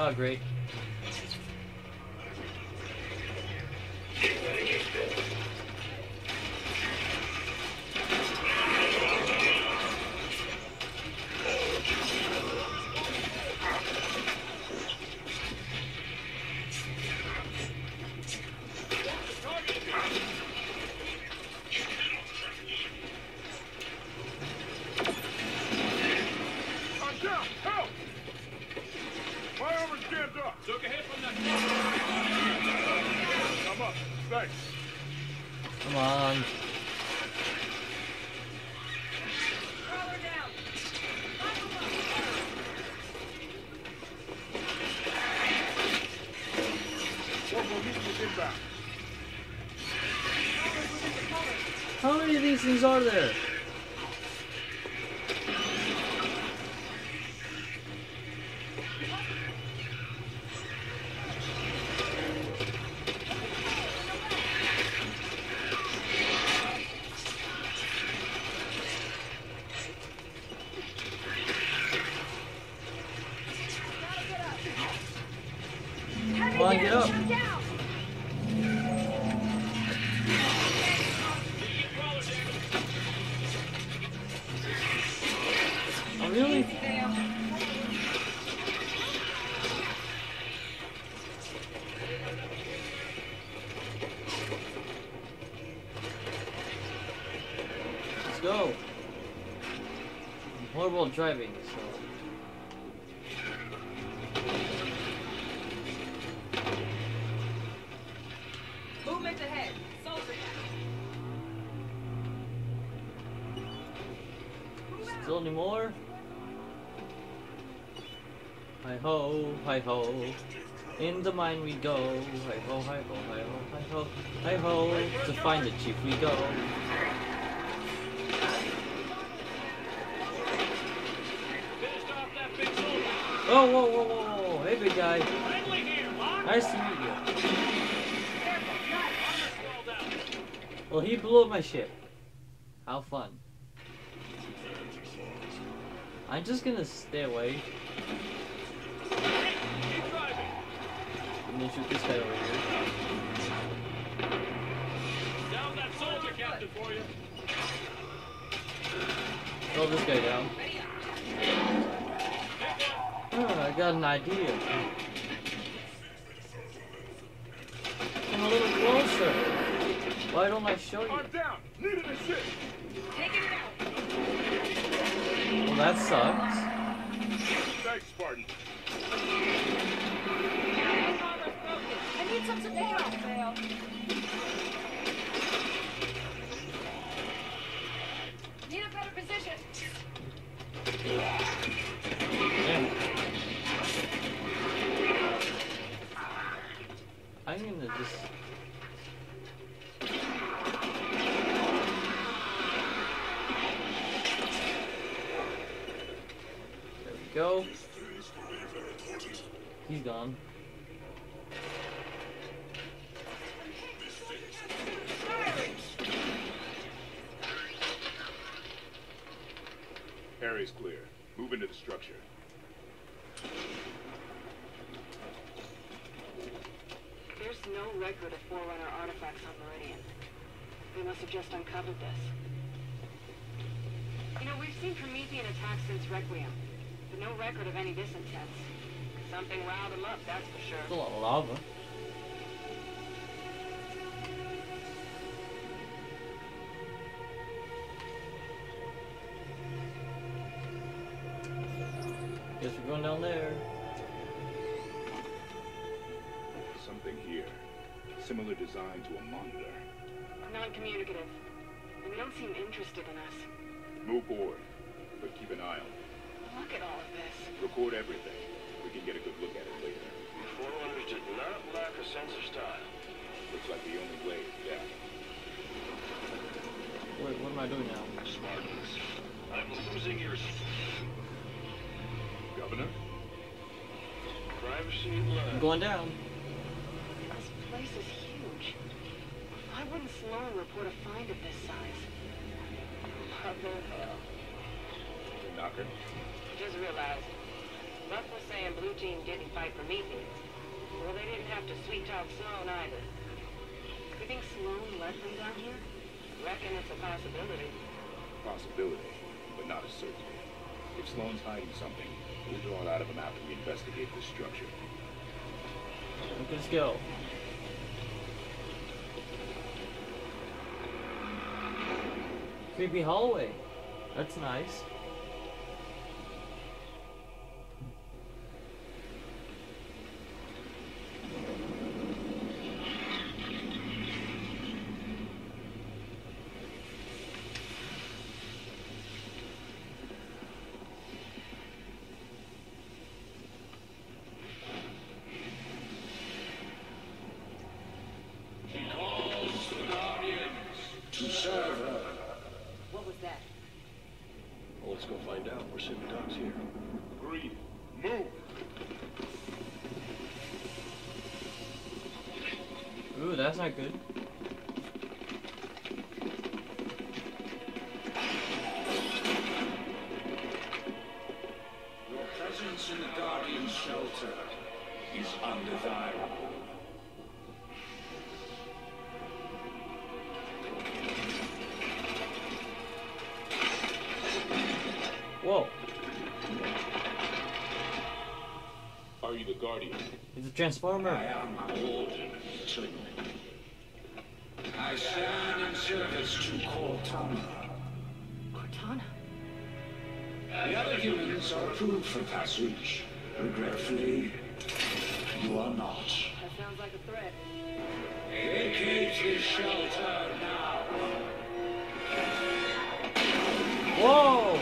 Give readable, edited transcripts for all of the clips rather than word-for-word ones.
Oh, great. Come on. How many of these things are there? Come on, get up. Oh, really? Let's go. I'm horrible at driving, so. Movement ahead. Soldier Still any more? Hi ho, hi ho. In the mine we go. Hi ho, hi ho, hi ho, hi ho, hi ho. To find the chief we go. Oh, whoa, whoa, whoa, whoa. Hey, big guy. Nice to meet you. Well, he blew up my ship. How fun. I'm just gonna stay away. I'm gonna shoot this guy over here. Down that soldier captain for you. Throw this guy down. Oh, I got an idea. Come a little closer. Why don't I show you? I'm down. Needed a shit. Taking it out. Well, that sucks. Thanks, Spartan. I need some support. Fail. Need a better position. Yeah. I'm gonna just. There we go. He's gone. Area's clear. Move into the structure. There's no record of Forerunner artifacts on Meridian. They must have just uncovered this. You know, we've seen Promethean attacks since Requiem, but no record of any this intense. Something riled them up, that's for sure. There's a lot of lava. Guess we're going down there. Something here. Similar design to a monitor. Non-communicative. And they don't seem interested in us. Move forward, but keep an eye on it. Look at all of this. Record everything. We can get a good look at it later. Forerunners did not lack a sense of style. Looks like the only way, yeah. Wait, what am I doing now? Spartans, I'm losing your Governor? privacy at I'm last. going down. This place is huge. Why wouldn't Sloan report a find of this size? Mother hell. Knocker? Just realized. Locke was saying Blue Team didn't fight Prometheus. Well, they didn't have to sweet-talk Sloan either. You think Sloan led them down here? Reckon it's a possibility. Possibility, but not a certainty. If Sloan's hiding something, we'll draw it out of him after we investigate the structure. Let's go. Creepy hallway. That's nice. What was that? Well, let's go find out. We're sitting ducks here. Agreed. Move! Ooh, that's not good. Your presence in the Guardian's shelter is undesirable. Whoa. Are you the Guardian? He's a transformer. I am ordered to. I stand in service to Cortana. Cortana? The other humans are approved for passage. Regretfully, you are not. That sounds like a threat. Vacate his shelter now. Whoa!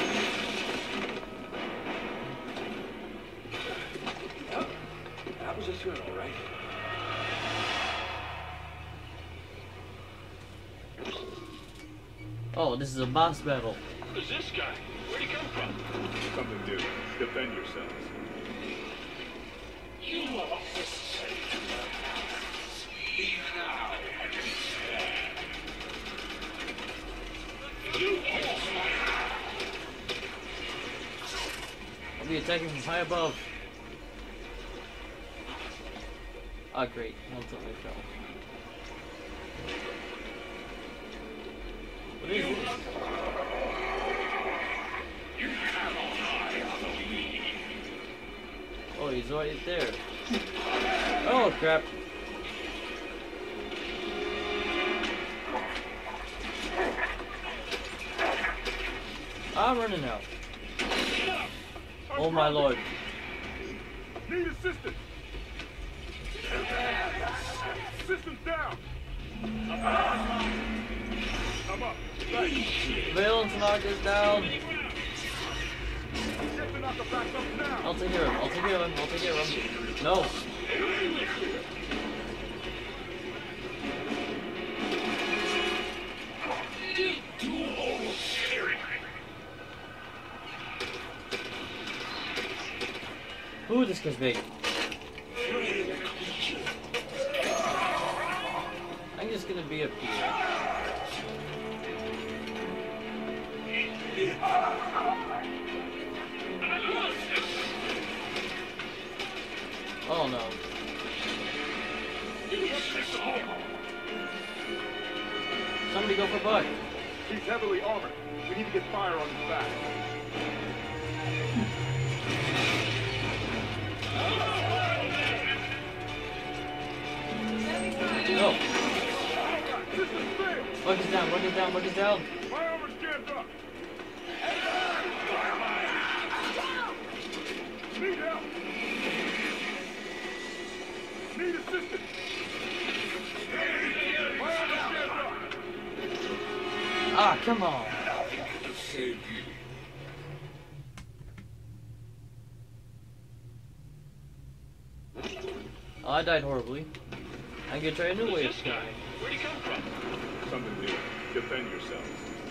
That was a threat, all right. Oh, this is a boss battle. Who's this guy? Where'd he come from? Something new. Defend yourselves. You are necessary to the house. Leave now. You I'll be attacking from high above. Ah, great. One time I fell. What is this? You cannot hide on the lead. Oh, he's right there. Oh, crap. I'm running out. Oh my lord. Need assistance! Systems down! I'm up. Right. Valence knock is down. Get to knock the back up now! I'll take care of him. I'll take care of him. I'll take care of him. No. Ooh, this guy's big. I'm just gonna be up here. Oh no. Somebody go for Buck. He's heavily armored. We need to get fire on his back. No. Systems failed! Buck is down, Buck is down, Buck is down. My armor's jammed up! Need help! Need assistance! My armor's jammed up! Ah, come on. Save you. Oh, I died horribly. I'm gonna try a new way of Who's this guy? killing. Where'd he come from? Something new. Defend yourselves.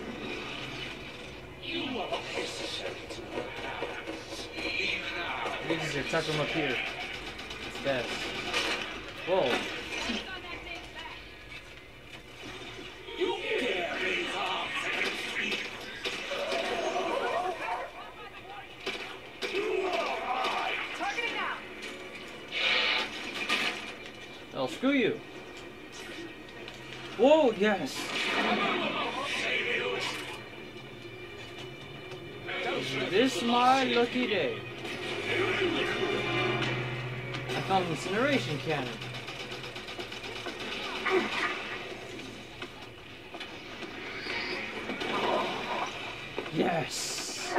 You are necessary to the house. Leave now. You just attack him up here. It's best. Whoa. You dare raise arms against me. You are Screw you. Whoa, yes. This is my lucky day. I found an incineration cannon. Yes.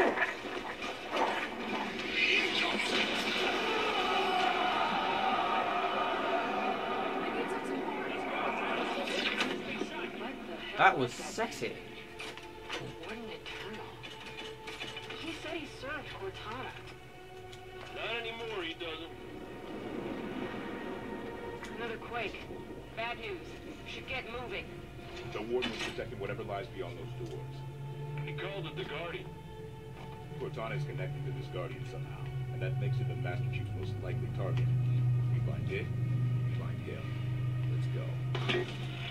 That was sexy. What an eternal. He said he served Cortana. Not anymore, he doesn't. Another quake. Bad news. Should get moving. The warden was protecting whatever lies beyond those doors. He called it the Guardian. Cortana is connected to this Guardian somehow, and that makes it the Master Chief's most likely target. We find it, we find him. Let's go.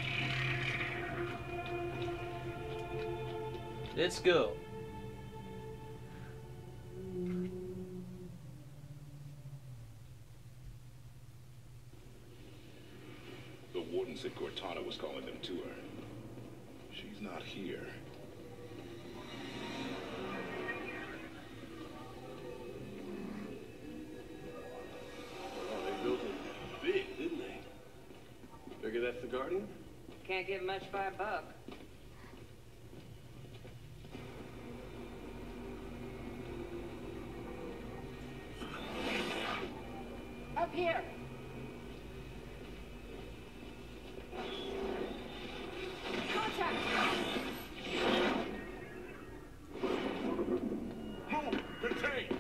Let's go. The warden said Cortana was calling them to her. She's not here. Oh, they built him big, didn't they? Figure that's the Guardian? Can't get much by a buck. Up here. Contact! Move! Contain!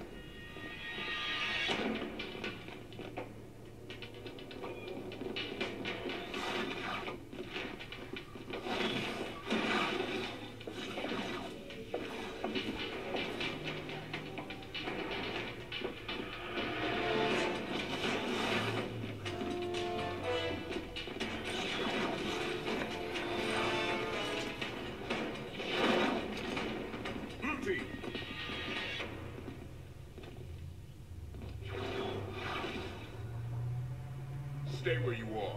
Stay where you are.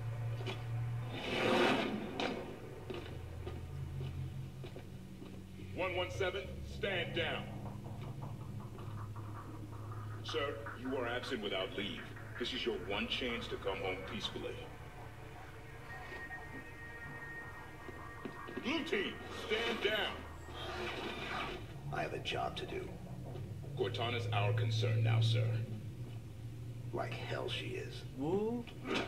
"117, stand down." Sir, you are absent without leave. This is your one chance to come home peacefully. Blue team, stand down. I have a job to do. Cortana's our concern now, sir. Like hell she is. Woo.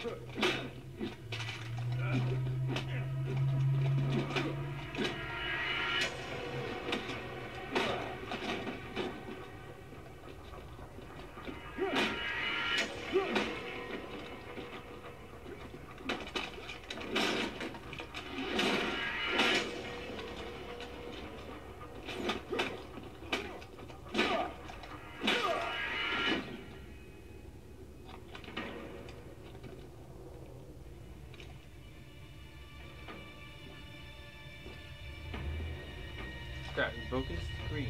Crap, he broke his screen.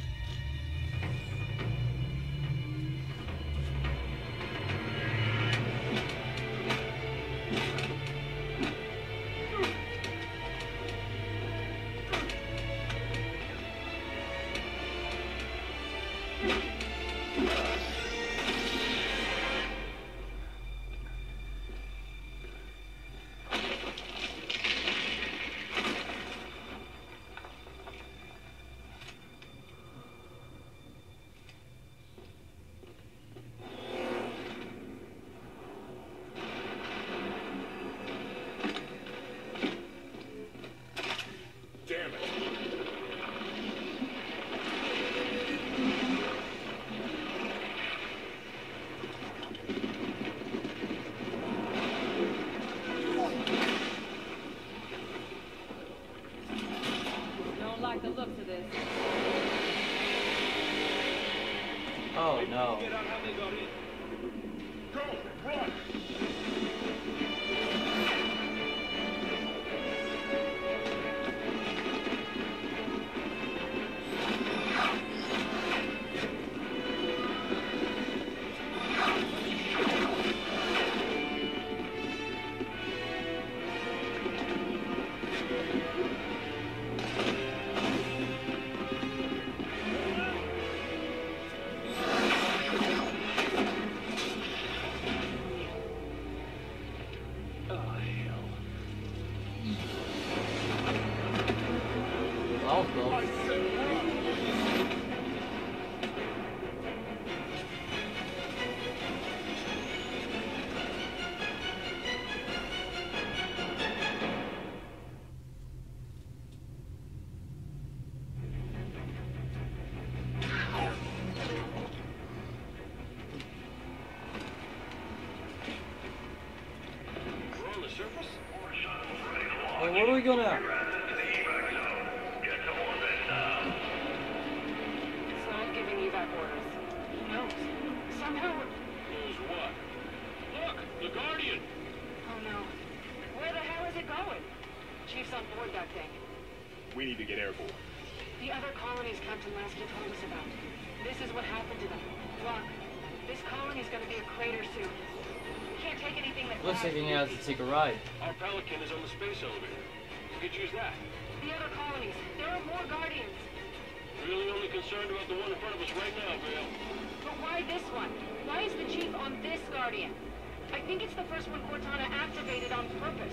Damn it. Don't like the looks of this. Oh no. Get out how they got in. Go! Run! Hey, where are we going now? It's not giving you back orders. No. Somehow we're... Knows what? Look, the Guardian! Oh no. Where the hell is it going? Chief's on board that thing. We need to get airborne. The other colonies Captain Lasker told us about. This is what happened to them. Locke, this colony's gonna be a crater soon. We can't take anything that Looks like flies. you're gonna have to take a ride. Our Pelican is on the space elevator. We could use that. The other colonies, there are more Guardians. Really only concerned about the one in front of us right now, Vale. But why this one? Why is the Chief on this Guardian? I think it's the first one Cortana activated on purpose.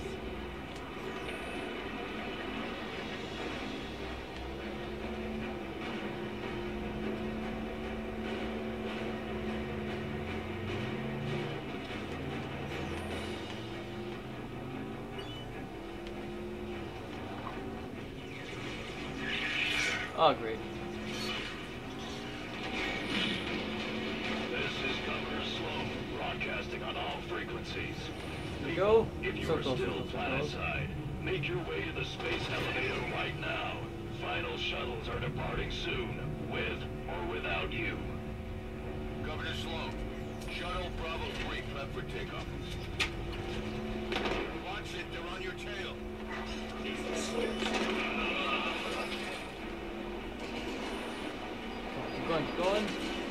Oh, great. This is Governor Sloan, broadcasting on all frequencies. Here we go. If you So are close, so still close, so close. planetside, make your way to the space elevator right now. Final shuttles are departing soon, with or without you. Governor Sloan, Shuttle Bravo 3 prep for takeoff. Watch it, they're on your tail. Keep going, keep going.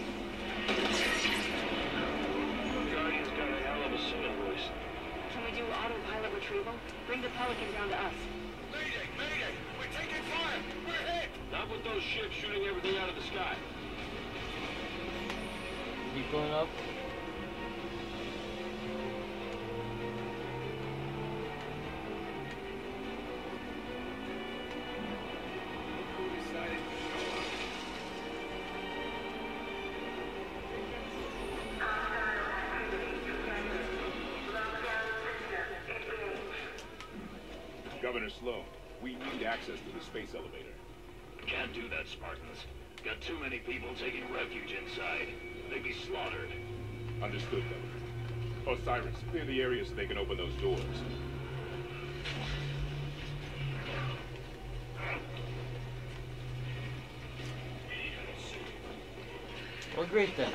Guardian's got a hell of a signal voice. Can we do autopilot retrieval? Bring the Pelican down to us. Mayday! Mayday! We're taking fire! We're hit! Not with those ships shooting everything out of the sky. Keep going up. Governor Sloan, we need access to the space elevator. Can't do that, Spartans. Got too many people taking refuge inside. They'd be slaughtered. Understood, Governor. Osiris, clear the area so they can open those doors. Well, great then.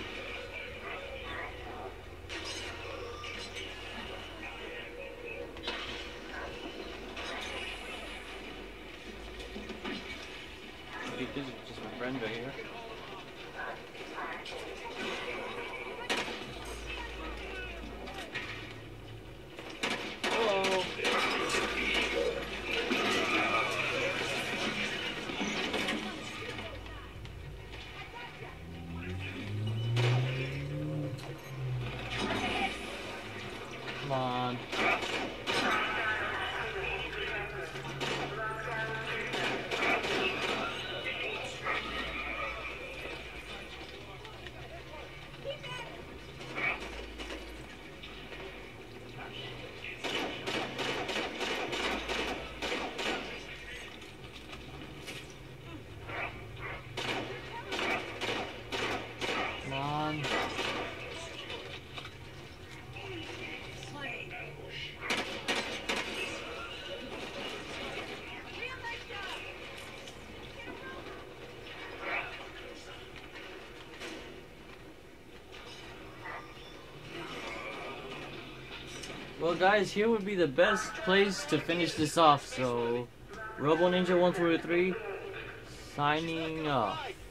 Okay, this is just my friend right here. Hello. Come on. Come on. Well guys, here would be the best place to finish this off, so Robo Ninja 143 signing off.